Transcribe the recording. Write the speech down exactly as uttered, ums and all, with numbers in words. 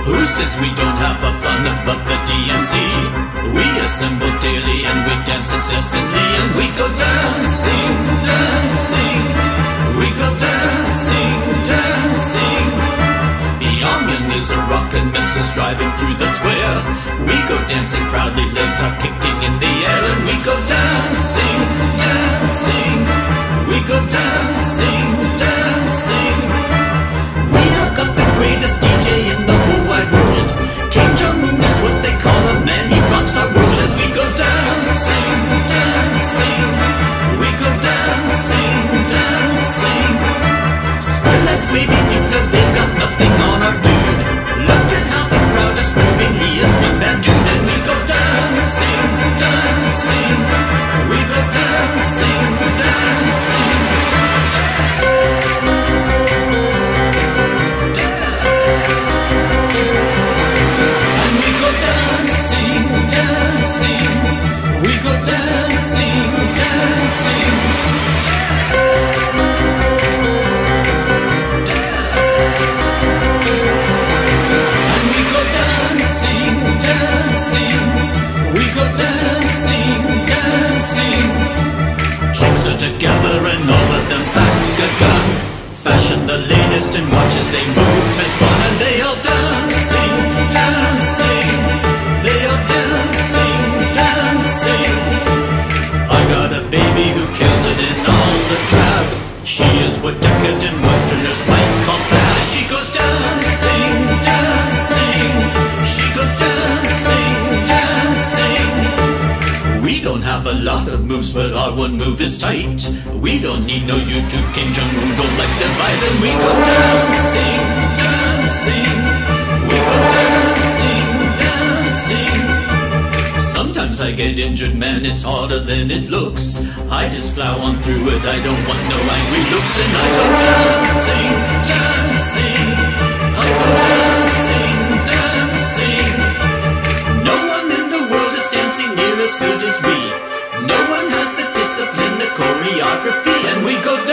Who says we don't have a fun above the D M Z? We assemble daily and we dance incessantly, and we go dancing, dancing. We go dancing, dancing. Yong is a rocket missiles driving through the square. We go dancing proudly, legs are kicking in the air, and we go dancing, dancing. We go dancing, dancing. We have got the greatest D J in the whole wide world. King Jong is what they call him, man, he rocks our world. As we go dancing, dancing. We go dancing, dancing. Squirrel may be deeper, they've got nothing on our dude. Look at how the crowd is moving, he is one bad dude. And we go dancing, dancing. We go dancing, dancing. And we go dancing, dancing. We go dancing, dancing. Together and all of them pack a gun. Fashion the latest in watches, they move as one. And they all dancing, dancing. They all dancing, dancing. I got a baby who kills it in all the drab. She is what decadent westerners might call fab. She goes dancing, dancing. She goes dancing, dancing. We don't have a lot of moves, but our one move is tight. We don't need no YouTube King Jong who don't like the vibe. And we go dancing, dancing. We go dancing, dancing. Sometimes I get injured, man, it's harder than it looks. I just plow on through it, I don't want no angry looks. And I go dancing, dancing. I go dancing, dancing. No one in the world is dancing near as good as we. No one has the discipline, the choreography, and we go